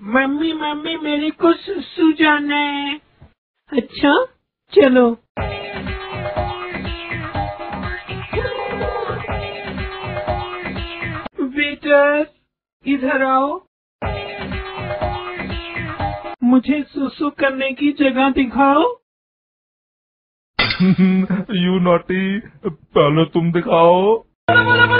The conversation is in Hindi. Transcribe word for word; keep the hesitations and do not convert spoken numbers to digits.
मम्मी मम्मी मेरे को सुसु जाना है। अच्छा चलो। वेटर इधर आओ, मुझे सुसु करने की जगह दिखाओ। यू नॉटी, पहले तुम दिखाओ।